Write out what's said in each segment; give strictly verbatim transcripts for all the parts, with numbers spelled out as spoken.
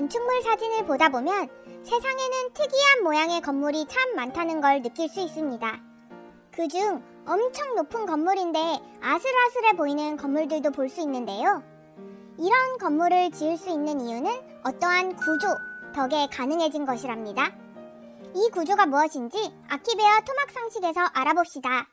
건축물 사진을 보다 보면 세상에는 특이한 모양의 건물이 참 많다는 걸 느낄 수 있습니다. 그중 엄청 높은 건물인데 아슬아슬해 보이는 건물들도 볼 수 있는데요. 이런 건물을 지을 수 있는 이유는 어떠한 구조 덕에 가능해진 것이랍니다. 이 구조가 무엇인지 아키베어 토막 상식에서 알아봅시다.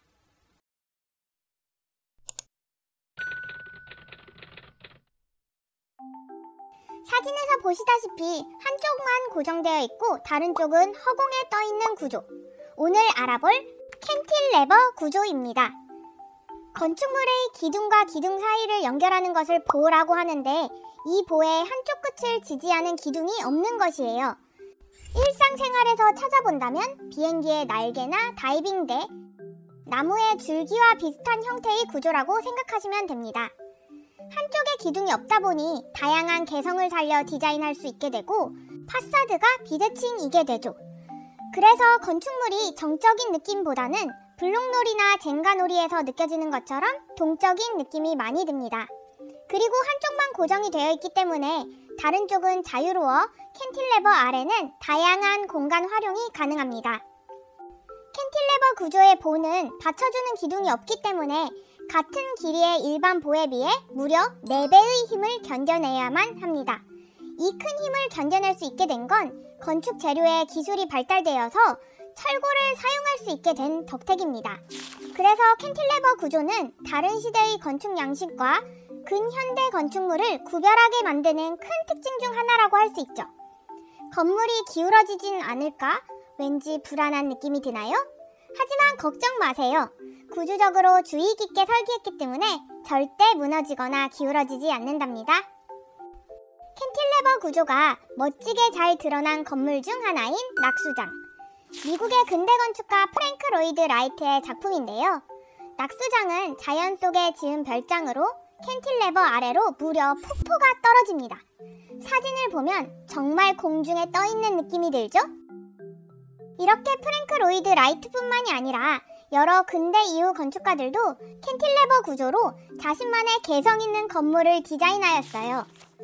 사진에서 보시다시피 한쪽만 고정되어 있고 다른 쪽은 허공에 떠 있는 구조. 오늘 알아볼 캔틸레버 구조입니다. 건축물의 기둥과 기둥 사이를 연결하는 것을 보라고 하는데 이 보의 한쪽 끝을 지지하는 기둥이 없는 것이에요. 일상생활에서 찾아본다면 비행기의 날개나 다이빙대, 나무의 줄기와 비슷한 형태의 구조라고 생각하시면 됩니다. 한쪽에 기둥이 없다 보니 다양한 개성을 살려 디자인할 수 있게 되고 파사드가 비대칭이게 되죠. 그래서 건축물이 정적인 느낌보다는 블록놀이나 젠가놀이에서 느껴지는 것처럼 동적인 느낌이 많이 듭니다. 그리고 한쪽만 고정이 되어 있기 때문에 다른 쪽은 자유로워 캔틸레버 아래는 다양한 공간 활용이 가능합니다. 캔틸레버 구조의 보는 받쳐주는 기둥이 없기 때문에 같은 길이의 일반 보에 비해 무려 네 배의 힘을 견뎌내야만 합니다. 이 큰 힘을 견뎌낼 수 있게 된 건 건축 재료의 기술이 발달되어서 철골을 사용할 수 있게 된 덕택입니다. 그래서 캔틸레버 구조는 다른 시대의 건축 양식과 근현대 건축물을 구별하게 만드는 큰 특징 중 하나라고 할 수 있죠. 건물이 기울어지진 않을까? 왠지 불안한 느낌이 드나요? 하지만 걱정 마세요. 구조적으로 주의 깊게 설계했기 때문에 절대 무너지거나 기울어지지 않는답니다. 캔틸레버 구조가 멋지게 잘 드러난 건물 중 하나인 낙수장. 미국의 근대 건축가 프랭크 로이드 라이트의 작품인데요. 낙수장은 자연 속에 지은 별장으로 캔틸레버 아래로 무려 폭포가 떨어집니다. 사진을 보면 정말 공중에 떠 있는 느낌이 들죠? 이렇게 프랭크 로이드 라이트뿐만이 아니라 여러 근대 이후 건축가들도 캔틸레버 구조로 자신만의 개성 있는 건물을 디자인하였어요.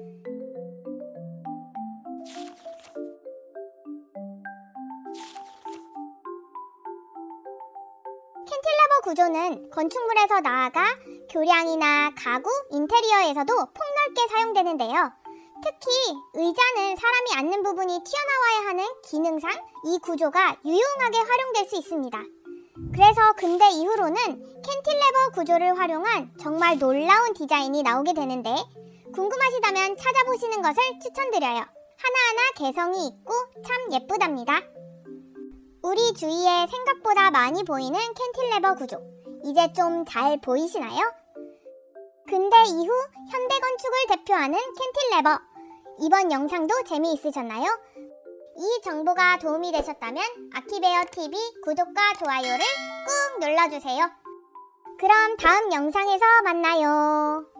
캔틸레버 구조는 건축물에서 나아가 교량이나 가구, 인테리어에서도 폭넓게 사용되는데요. 특히 의자는 사람이 앉는 부분이 튀어나와야 하는 기능상 이 구조가 유용하게 활용될 수 있습니다. 그래서 근대 이후로는 캔틸레버 구조를 활용한 정말 놀라운 디자인이 나오게 되는데 궁금하시다면 찾아보시는 것을 추천드려요. 하나하나 개성이 있고 참 예쁘답니다. 우리 주위에 생각보다 많이 보이는 캔틸레버 구조, 이제 좀 잘 보이시나요? 근대 이후 현대 건축을 대표하는 캔틸레버. 이번 영상도 재미있으셨나요? 이 정보가 도움이 되셨다면 아키베어 티비 구독과 좋아요를 꾹 눌러주세요. 그럼 다음 영상에서 만나요.